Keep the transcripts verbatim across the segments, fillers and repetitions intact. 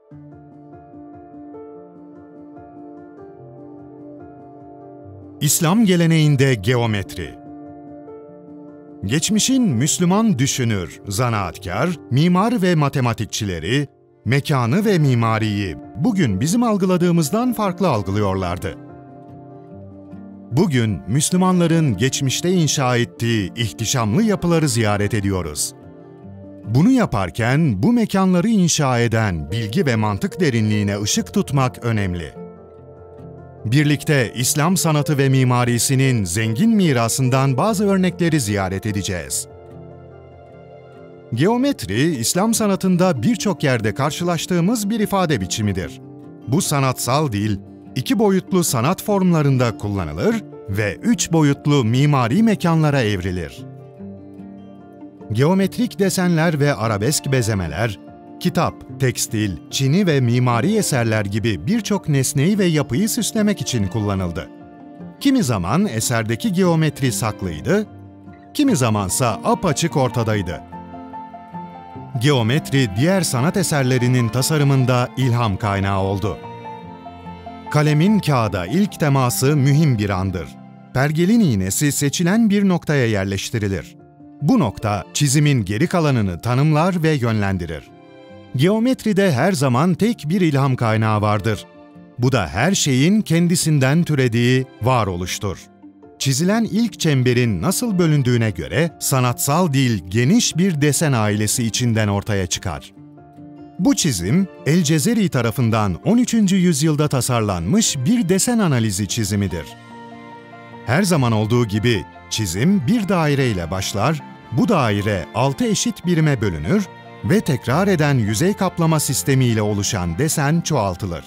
İslam geleneğinde geometri. Geçmişin Müslüman düşünür, zanaatkar, mimar ve matematikçileri, mekanı ve mimariyi bugün bizim algıladığımızdan farklı algılıyorlardı. Bugün Müslümanların geçmişte inşa ettiği ihtişamlı yapıları ziyaret ediyoruz. Bunu yaparken bu mekanları inşa eden bilgi ve mantık derinliğine ışık tutmak önemli. Birlikte İslam sanatı ve mimarisinin zengin mirasından bazı örnekleri ziyaret edeceğiz. Geometri, İslam sanatında birçok yerde karşılaştığımız bir ifade biçimidir. Bu sanatsal dil, iki boyutlu sanat formlarında kullanılır ve üç boyutlu mimari mekanlara evrilir. Geometrik desenler ve arabesk bezemeler, kitap, tekstil, çini ve mimari eserler gibi birçok nesneyi ve yapıyı süslemek için kullanıldı. Kimi zaman eserdeki geometri saklıydı, kimi zamansa apaçık ortadaydı. Geometri, diğer sanat eserlerinin tasarımında ilham kaynağı oldu. Kalemin kağıda ilk teması mühim bir andır. Pergelin iğnesi seçilen bir noktaya yerleştirilir. Bu nokta, çizimin geri kalanını tanımlar ve yönlendirir. Geometride her zaman tek bir ilham kaynağı vardır. Bu da her şeyin kendisinden türediği varoluştur. Çizilen ilk çemberin nasıl bölündüğüne göre sanatsal dil geniş bir desen ailesi içinden ortaya çıkar. Bu çizim, El-Cezeri tarafından on üçüncü yüzyılda tasarlanmış bir desen analizi çizimidir. Her zaman olduğu gibi çizim bir daire ile başlar, bu daire altı eşit birime bölünür ve tekrar eden yüzey kaplama sistemiyle oluşan desen çoğaltılır.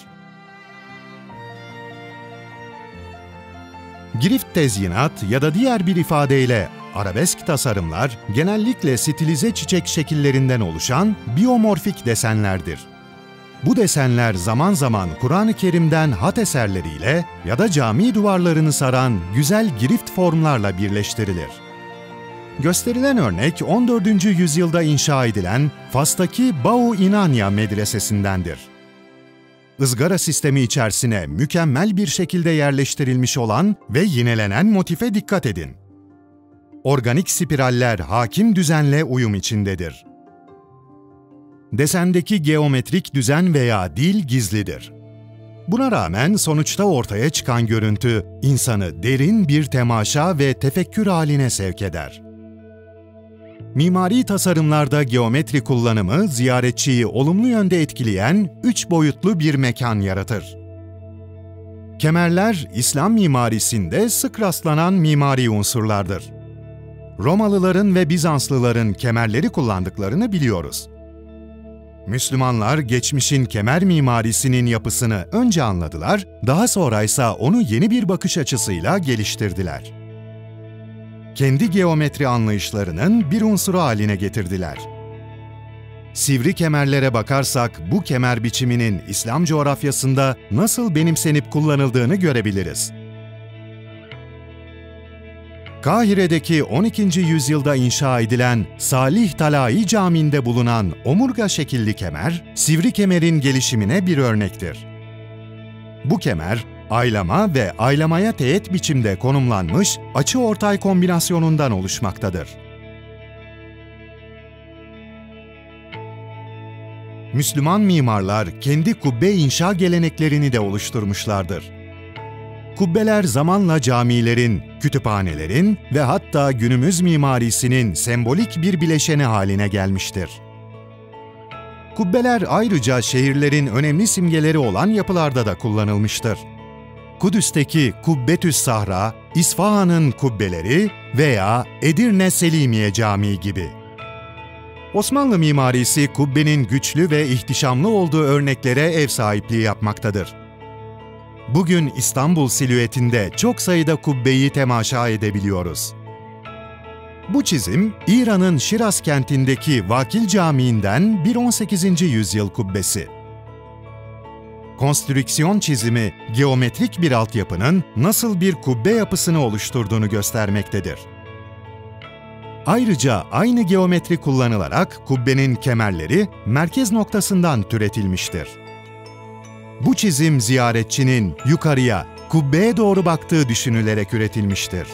Girift tezyinat ya da diğer bir ifadeyle arabesk tasarımlar genellikle stilize çiçek şekillerinden oluşan biyomorfik desenlerdir. Bu desenler zaman zaman Kur'an-ı Kerim'den hat eserleriyle ya da cami duvarlarını saran güzel girift formlarla birleştirilir. Gösterilen örnek on dördüncü yüzyılda inşa edilen Fas'taki Bau İnanya medresesindendir. Izgara sistemi içerisine mükemmel bir şekilde yerleştirilmiş olan ve yinelenen motife dikkat edin. Organik spiraller hakim düzenle uyum içindedir. Desendeki geometrik düzen veya dil gizlidir. Buna rağmen sonuçta ortaya çıkan görüntü insanı derin bir temaşa ve tefekkür haline sevk eder. Mimari tasarımlarda geometri kullanımı ziyaretçiyi olumlu yönde etkileyen üç boyutlu bir mekan yaratır. Kemerler, İslam mimarisinde sık rastlanan mimari unsurlardır. Romalıların ve Bizanslıların kemerleri kullandıklarını biliyoruz. Müslümanlar geçmişin kemer mimarisinin yapısını önce anladılar, daha sonraysa onu yeni bir bakış açısıyla geliştirdiler. Kendi geometri anlayışlarının bir unsuru haline getirdiler. Sivri kemerlere bakarsak bu kemer biçiminin İslam coğrafyasında nasıl benimsenip kullanıldığını görebiliriz. Kahire'deki on ikinci yüzyılda inşa edilen Salih Talai Camii'nde bulunan omurga şekilli kemer, sivri kemerin gelişimine bir örnektir. Bu kemer, aylama ve aylamaya teğet biçimde konumlanmış açı-ortay kombinasyonundan oluşmaktadır. Müslüman mimarlar kendi kubbe inşa geleneklerini de oluşturmuşlardır. Kubbeler zamanla camilerin, kütüphanelerin ve hatta günümüz mimarisinin sembolik bir bileşeni haline gelmiştir. Kubbeler ayrıca şehirlerin önemli simgeleri olan yapılarda da kullanılmıştır. Kudüs'teki Kubbetü's Sahra, İsfahan'ın kubbeleri veya Edirne Selimiye Camii gibi. Osmanlı mimarisi kubbenin güçlü ve ihtişamlı olduğu örneklere ev sahipliği yapmaktadır. Bugün İstanbul silüetinde çok sayıda kubbeyi temaşa edebiliyoruz. Bu çizim, İran'ın Şiraz kentindeki Vakil Camii'nden bir on sekizinci yüzyıl kubbesi. Konstrüksiyon çizimi, geometrik bir altyapının nasıl bir kubbe yapısını oluşturduğunu göstermektedir. Ayrıca aynı geometri kullanılarak kubbenin kemerleri merkez noktasından türetilmiştir. Bu çizim ziyaretçinin yukarıya, kubbeye doğru baktığı düşünülerek üretilmiştir.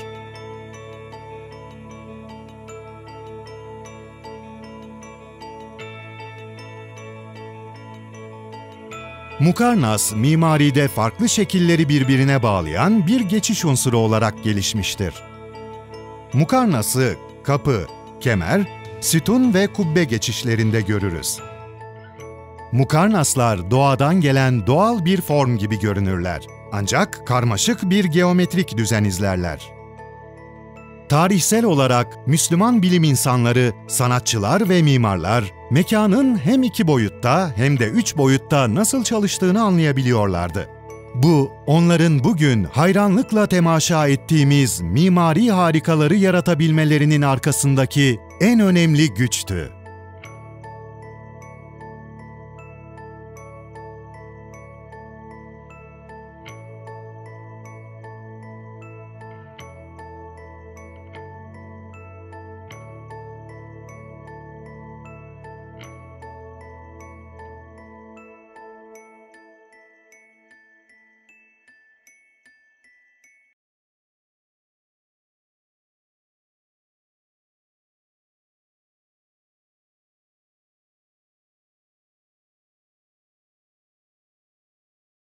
Mukarnas, mimaride farklı şekilleri birbirine bağlayan bir geçiş unsuru olarak gelişmiştir. Mukarnas'ı kapı, kemer, sütun ve kubbe geçişlerinde görürüz. Mukarnaslar doğadan gelen doğal bir form gibi görünürler. Ancak karmaşık bir geometrik düzen izlerler. Tarihsel olarak Müslüman bilim insanları, sanatçılar ve mimarlar, mekanın hem iki boyutta hem de üç boyutta nasıl çalıştığını anlayabiliyorlardı. Bu, onların bugün hayranlıkla temaşa ettiğimiz mimari harikaları yaratabilmelerinin arkasındaki en önemli güçtü.